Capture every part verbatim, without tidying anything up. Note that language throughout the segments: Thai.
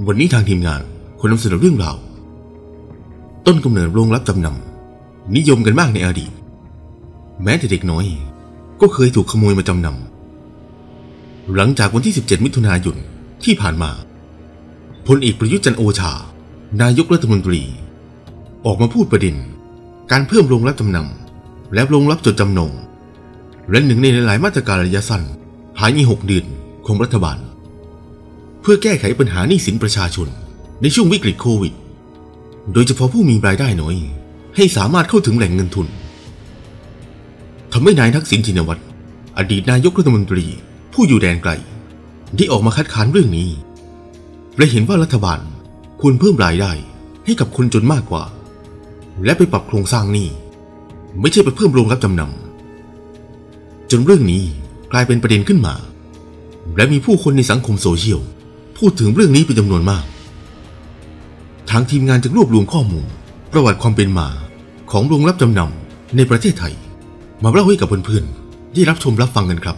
วันนี้ทางทีมงานขอนำเสนอเรื่องราวต้นกำเนิดโรงรับจำนำนิยมกันมากในอดีตแม้แต่เด็กน้อยก็เคยถูกขโมยมาจำนำหลังจากวันที่สิบเจ็ดมิถุนายนที่ผ่านมาพลเอกประยุทธ์จันทร์โอชานายกรัฐมนตรีออกมาพูดประเด็นการเพิ่มโรงรับจำนำและโรงรับจดจำนองและหนึ่งในหลายมาตรการระยะสั้นภายในหกเดือนของรัฐบาลเพื่อแก้ไขปัญหาหนี้สินประชาชนในช่วงวิกฤตโควิดโดยเฉพาะผู้มีรายได้น้อยให้สามารถเข้าถึงแหล่งเงินทุนทำให้นายทักษิณชินวัตรอดีตนายกรัฐมนตรีผู้อยู่แดนไกลได้ออกมาคัดค้านเรื่องนี้และเห็นว่ารัฐบาลควรเพิ่มรายได้ให้กับคนจนมากกว่าและไปปรับโครงสร้างหนี้ไม่ใช่ไปเพิ่มโรงรับจำนำจนเรื่องนี้กลายเป็นประเด็นขึ้นมาและมีผู้คนในสังคมโซเชียลพูดถึงเรื่องนี้เป็นจำนวนมากทางทีมงานจึงรวบรวมข้อมูลประวัติความเป็นมาของโรงรับจำนำในประเทศไทยมาเล่าให้กับเพื่อนๆได้รับชมรับฟังกันครับ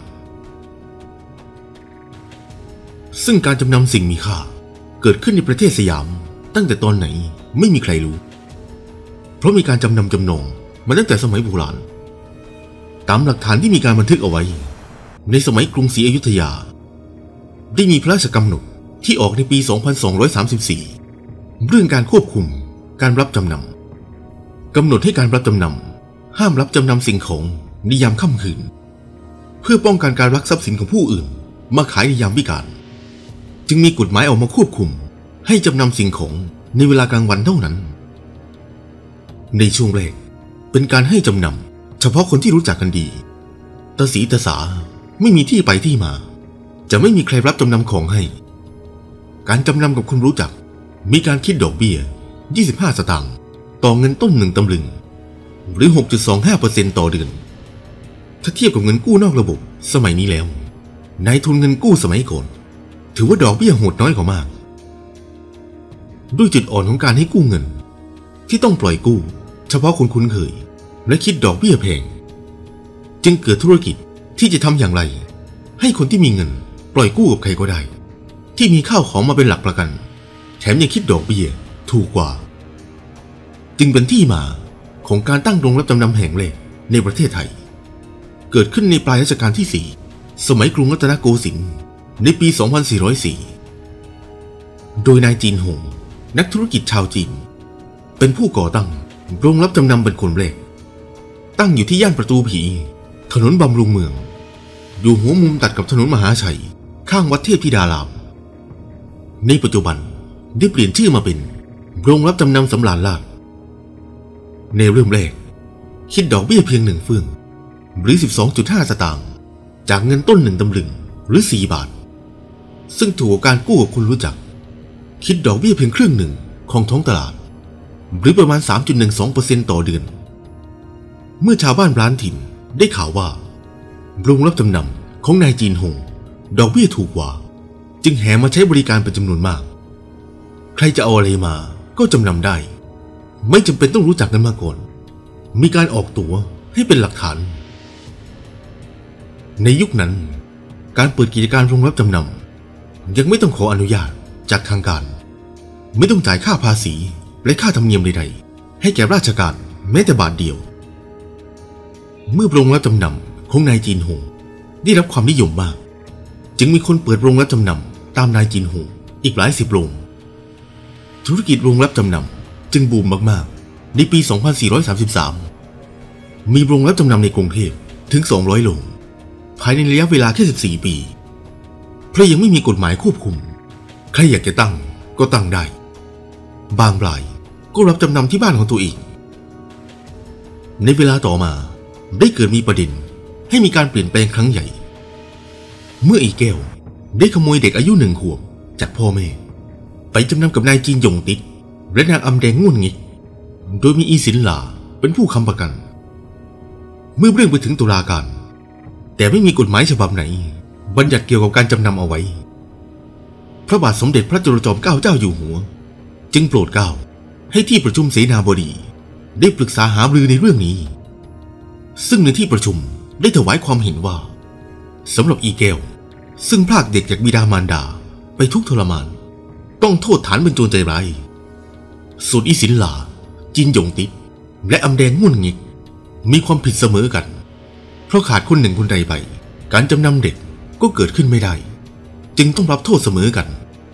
ซึ่งการจำนำสิ่งมีค่าเกิดขึ้นในประเทศสยามตั้งแต่ตอนไหนไม่มีใครรู้เพราะมีการจำนำจำนองมาตั้งแต่สมัยโบราณตามหลักฐานที่มีการบันทึกเอาไว้ในสมัยกรุงศรีอยุธยาได้มีพระราชกำหนดที่ออกในปี สองพันสองร้อยสามสิบสี่ เรื่องการควบคุมการรับจำนำกำหนดให้การรับจำนำห้ามรับจำนำสิ่งของในยามค่ำคืนเพื่อป้องกันการลักทรัพย์สินของผู้อื่นมาขายในยามวิกาลจึงมีกฎหมายออกมาควบคุมให้จำนำสิ่งของในเวลากลางวันเท่านั้นในช่วงแรกเป็นการให้จำนำเฉพาะคนที่รู้จักกันดีตาสีตาสาไม่มีที่ไปที่มาจะไม่มีใครรับจำนำของให้การจำนำกับคนรู้จักมีการคิดดอกเบี้ยยี่สิบห้าสตางค์ต่อเงินต้นหนึ่งตำลึงหรือ หกจุดสองห้าเปอร์เซ็นต์ ต่อเดือนถ้าเทียบกับเงินกู้นอกระบบสมัยนี้แล้วนายทุนเงินกู้สมัยก่อนถือว่าดอกเบี้ยโหดน้อยกว่ามากด้วยจุดอ่อนของการให้กู้เงินที่ต้องปล่อยกู้เฉพาะคนคุ้นเคยและคิดดอกเบี้ยแพงจึงเกิดธุรกิจที่จะทำอย่างไรให้คนที่มีเงินปล่อยกู้กับใครก็ได้ที่มีข้าวของมาเป็นหลักประกันแถมยังคิดดอกเบี้ยถูกกว่าจึงเป็นที่มาของการตั้งโรงรับจำนำแห่งแรกในประเทศไทยเกิดขึ้นในปลายรัชกาลที่สี่สมัยกรุงรัตนโกสินทร์ในปี สองพันสี่ร้อยสี่ โดยนายจีนหงนักธุรกิจชาวจีนเป็นผู้ก่อตั้งโรงรับจำนำเป็นคนแรกตั้งอยู่ที่ย่านประตูผีถนนบำรุงเมืองอยู่หัวมุมตัดกับถนนมหาชัยข้างวัดเทพธิดารามในปัจจุบันได้เปลี่ยนชื่อมาเป็นโรงรับจำนำสำราญราชในเริ่มแรกคิดดอกเบี้ยเพียงหนึ่งเฟื่องหรือ สิบสองจุดห้า สตางค์จากเงินต้นหนึ่งตำลึงหรือสี่บาทซึ่งถูกกว่าการกู้กับคนรู้จักคิดดอกเบี้ยเพียงครึ่งหนึ่งของท้องตลาดหรือประมาณ สามจุดหนึ่งสองเปอร์เซ็นต์ ต่อเดือนเมื่อชาวบ้านร้านถิ่นได้ข่าวว่าโรงรับจำนำของนายจีนหงดอกเบี้ยถูกกว่าจึงแห่มาใช้บริการเป็นจำนวนมากใครจะเอาอะไรมาก็จำนำได้ไม่จำเป็นต้องรู้จักกันมาก่อนมีการออกตั๋วให้เป็นหลักฐานในยุคนั้นการเปิดกิจการโรงรับจำนำยังไม่ต้องขออนุญาตจากทางการไม่ต้องจ่ายค่าภาษีและค่าธรรมเนียมใดๆให้แก่ราชการแม้แต่บาทเดียวเมื่อโรงรับจำนำของนายจีนหงได้รับความนิยมมากจึงมีคนเปิดโรงรับจำนำตามนายจีนหงอีกหลายสิบโรงธุรกิจโรงรับจำนำจึงบูมมากๆในปี สองพันสี่ร้อยสามสิบสาม มีโรงรับจำนำในกรุงเทพถึงสองร้อยโรงภายในระยะเวลาแค่สิบสี่ปีเพราะยังไม่มีกฎหมายควบคุมใครอยากจะตั้งก็ตั้งได้บางรายก็รับจำนำที่บ้านของตัวเองในเวลาต่อมาได้เกิดมีประเด็นให้มีการเปลี่ยนแปลงครั้งใหญ่เมื่ออีแก้วได้ขโมยเด็กอายุหนึ่งขวบจากพ่อแม่ไปจำนำกับนายจีนหยงติ๊กและนางอำแดงง่วนงิกโดยมีอีสินหลาเป็นผู้ค้ำประกันเมื่อเรื่องไปถึงตุลาการแต่ไม่มีกฎหมายฉบับไหนบัญญัติเกี่ยวกับการจำนำเอาไว้พระบาทสมเด็จพระจุลจอมเกล้าเจ้าอยู่หัวจึงโปรดเกล้าให้ที่ประชุมเสนาบดีได้ปรึกษาหารือในเรื่องนี้ซึ่งในที่ประชุมได้ถวายความเห็นว่าสำหรับอีแก้วซึ่งพรากเด็กจากบิดามารดาไปทุกข์ทรมานต้องโทษฐานเป็นโจรใจร้ายส่วนอีสินหลาจินหยงติดและอำแดงมุ่นงิกมีความผิดเสมอกันเพราะขาดคนหนึ่งคนใดไปการจำนำเด็กก็เกิดขึ้นไม่ได้จึงต้องรับโทษเสมอกัน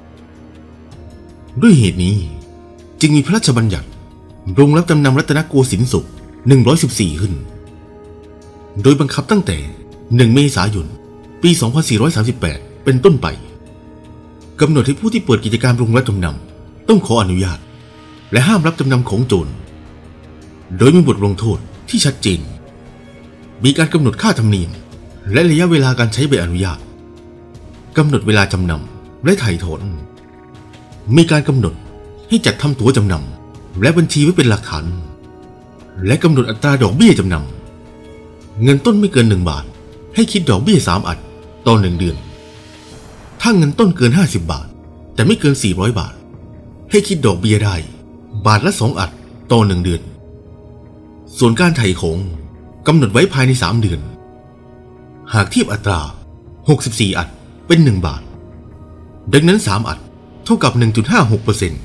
ด้วยเหตุนี้จึงมีพระราชบัญญัติโรงรับจำนำรัตนโกสินทร์ศุกร์หนึ่งร้อยสิบสี่ขึ้นโดยบังคับตั้งแต่หนึ่งเมษายนปีสองพันสี่ร้อยสามสิบแปดเป็นต้นไปกำหนดให้ผู้ที่เปิดกิจการโรงรับจำนำต้องขออนุญาตและห้ามรับจำนำของโจรโดยมีบทลงโทษที่ชัดเจนมีการกำหนดค่าธรรมเนียมและระยะเวลาการใช้ใบอนุญาตกำหนดเวลาจำนำและไถ่ถอนมีการกำหนดให้จัดทำตั๋วจำนำและบัญชีไว้เป็นหลักฐานและกำหนดอัตราดอกเบี้ยจำนำเงินต้นไม่เกินหนึ่งบาทให้คิดดอกเบี้ยสามอัตต่อหนึ่งเดือนถ้าเงินต้นเกินห้าสิบบาทแต่ไม่เกินสี่ร้อยบาทให้คิดดอกเบี้ยได้บาทละสองอัตต่อหนึ่งเดือนส่วนการไถ่ของกำหนดไว้ภายในสามเดือนหากเทียบอัตราหกสิบสี่อัตเป็นหนึ่งบาทดังนั้นสามอัตเท่ากับ หนึ่งจุดห้าหกเปอร์เซ็นต์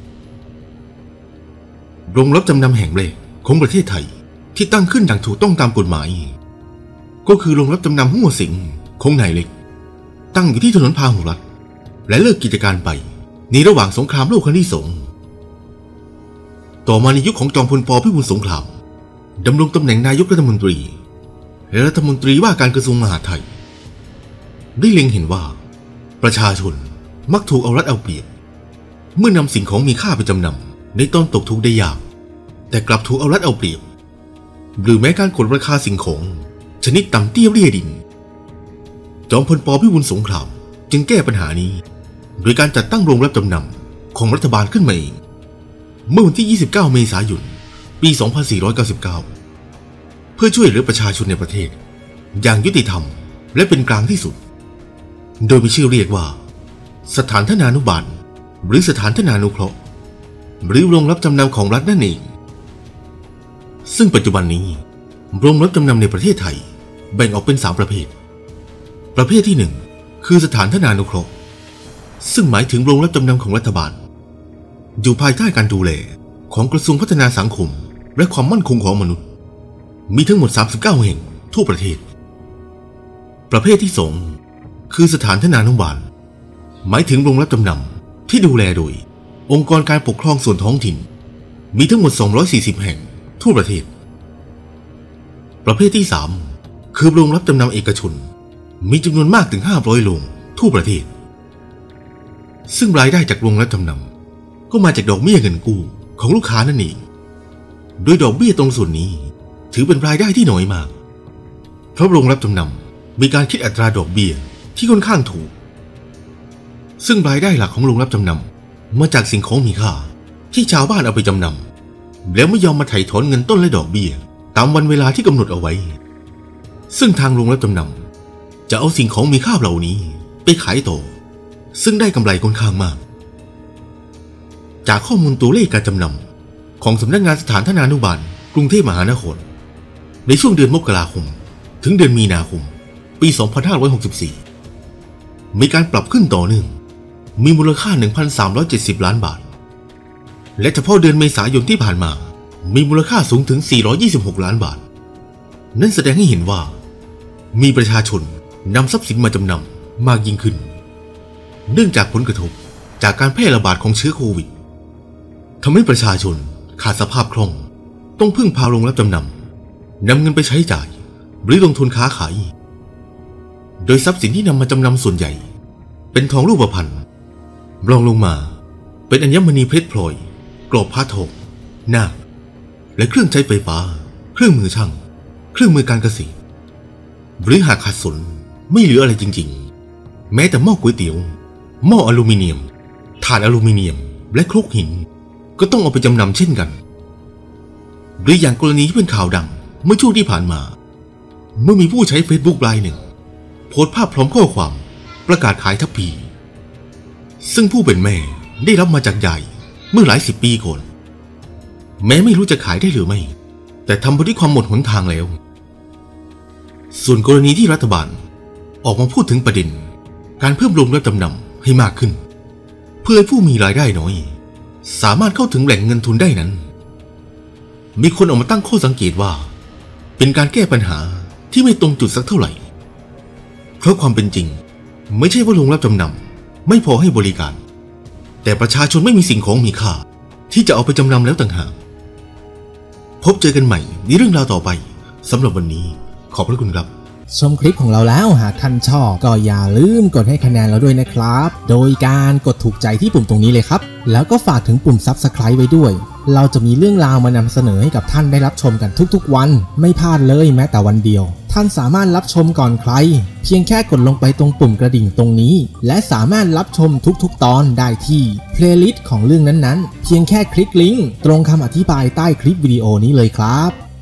โรงรับจำนำแห่งแรกของประเทศไทยที่ตั้งขึ้นอย่างถูกต้องตามกฎหมายก็คือโรงรับจำนำหัวสิงของนายเล็กตั้งอยู่ที่ถนนพาหุรัตน์และเลิกกิจการไปในระหว่างสงครามโลกครั้งที่สองต่อมาในยุคของจอมพลป.พิบูลสงครามดำรงตำแหน่งนายกรัฐมนตรีและรัฐมนตรีว่าการกระทรวงมหาดไทยได้เล็งเห็นว่าประชาชนมักถูกเอารัดเอาเปรียบเมื่อนำสิ่งของมีค่าไปจำนำในตอนตกทุกข์ได้ยากแต่กลับถูกเอารัดเอาเปรียบหรือแม้การกดราคาสิ่งของชนิดต่ำเตี้ยเรี่ยดินจอมพลป.พิบูลสงครามจึงแก้ปัญหานี้โดยการจัดตั้งโรงรับจำนำของรัฐบาลขึ้นมาเองเมื่อวันที่ยี่สิบเก้าเมษายนปีสองพันสี่ร้อยเก้าสิบเก้าเพื่อช่วยเหลือประชาชนในประเทศอย่างยุติธรรมและเป็นกลางที่สุดโดยมีชื่อเรียกว่าสถานทนานุบาลหรือสถานทนานุเคราะห์หรือโรงรับจำนำของรัฐนั่นเองซึ่งปัจจุบันนี้โรงรับจำนำในประเทศไทยแบ่งออกเป็นสามประเภทประเภทที่หนึ่งคือสถานทนานุเคราะห์ซึ่งหมายถึงโรงรับจำนำของรัฐบาลอยู่ภายใต้การดูแลของกระทรวงพัฒนาสังคมและความมั่นคงของมนุษย์มีทั้งหมดสามสิบเก้าแห่งทั่วประเทศประเภทที่สองคือสถานทนานุบาลหมายถึงโรงรับจำนำที่ดูแลโดยองค์กรการปกครองส่วนท้องถิ่นมีทั้งหมดสองร้อยสี่สิบแห่งทั่วประเทศประเภทที่สามคือโรงรับจำนำเอกชนมีจำนวนมากถึงห้าร้อยโรงทั่วประเทศซึ่งรายได้จากโรงรับจำนำก็มาจากดอกเบี้ยเงินกู้ของลูกค้านั่นเองโดยดอกเบี้ยตรงส่วนนี้ถือเป็นรายได้ที่น้อยมากเพราะโรงรับจำนำมีการคิดอัตราดอกเบี้ยที่ค่อนข้างถูกซึ่งรายได้หลักของโรงรับจำนำมาจากสิ่งของมีค่าที่ชาวบ้านเอาไปจำนำแล้วไม่ยอมมาไถ่ถอนเงินต้นและดอกเบี้ยตามวันเวลาที่กำหนดเอาไว้ซึ่งทางโรงรับจำนำจะเอาสิ่งของมีค่าเหล่านี้ไปขายต่อซึ่งได้กำไรค่อนข้างมากจากข้อมูลตัวเลขการจำนำของสำนักงานสถานทนานุบาลกรุงเทพมหานครในช่วงเดือนมกราคมถึงเดือนมีนาคมปีสองพันห้าร้อยหกสิบสี่มีการปรับขึ้นต่อเนื่องมีมูลค่า หนึ่งพันสามร้อยเจ็ดสิบ ล้านบาทและเฉพาะเดือนเมษายนที่ผ่านมามีมูลค่าสูงถึงสี่ร้อยยี่สิบหกล้านบาทนั่นแสดงให้เห็นว่ามีประชาชนนำทรัพย์สินมาจำนำมากยิ่งขึ้นเนื่องจากผลกระทบจากการแพร่ระบาดของเชื้อโควิดทำให้ประชาชนขาดสภาพคล่องต้องพึ่งพาโรงรับจำนำนำเงินไปใช้จ่ายหรือลงทุนค้าขายโดยทรัพย์สินที่นำมาจำนำส่วนใหญ่เป็นทองรูปพรรณรองลงมาเป็นอัญมณีเพชรพลอยกรอบผ้าทองนาคและเครื่องใช้ไฟฟ้าเครื่องมือช่างเครื่องมือการเกษตรหรือหากขาดสนไม่เหลืออะไรจริงๆแม้แต่หม้อก๋วยเตี๋ยวหม้ออลูมิเนียมถาดอลูมิเนียมและครกหินก็ต้องเอาไปจำนำเช่นกันหรืออย่างกรณีที่เป็นข่าวดังเมื่อช่วงที่ผ่านมาเมื่อมีผู้ใช้เฟซบุ๊กรายหนึ่งโพสต์ภาพพร้อมข้อความประกาศขายทัพพีซึ่งผู้เป็นแม่ได้รับมาจากยายเมื่อหลายสิบปีก่อนแม้ไม่รู้จะขายได้หรือไม่แต่ทำไปด้วยความหมดหนทางแล้วส่วนกรณีที่รัฐบาลออกมาพูดถึงประเด็นการเพิ่มโรงรับจำนำให้มากขึ้นเพื่อให้ผู้มีรายได้น้อยสามารถเข้าถึงแหล่งเงินทุนได้นั้นมีคนออกมาตั้งข้อสังเกตว่าเป็นการแก้ปัญหาที่ไม่ตรงจุดสักเท่าไหร่เพราะความเป็นจริงไม่ใช่ว่าโรงรับจำนำไม่พอให้บริการแต่ประชาชนไม่มีสิ่งของมีค่าที่จะเอาไปจำนำแล้วต่างหากพบเจอกันใหม่ในเรื่องราวต่อไปสำหรับวันนี้ขอบพระคุณครับชมคลิปของเราแล้วหากท่านชอบก็อย่าลืมกดให้คะแนนเราด้วยนะครับโดยการกดถูกใจที่ปุ่มตรงนี้เลยครับแล้วก็ฝากถึงปุ่ม ซับสไครบ์ ไว้ด้วยเราจะมีเรื่องราวมานำเสนอให้กับท่านได้รับชมกันทุกๆวันไม่พลาดเลยแม้แต่วันเดียวท่านสามารถรับชมก่อนใครเพียงแค่กดลงไปตรงปุ่มกระดิ่งตรงนี้และสามารถรับชมทุกๆตอนได้ที่เพลย์ลิสต์ของเรื่องนั้นๆเพียงแค่คลิกลิงก์ตรงคำอธิบายใต้คลิปวิดีโอนี้เลยครับ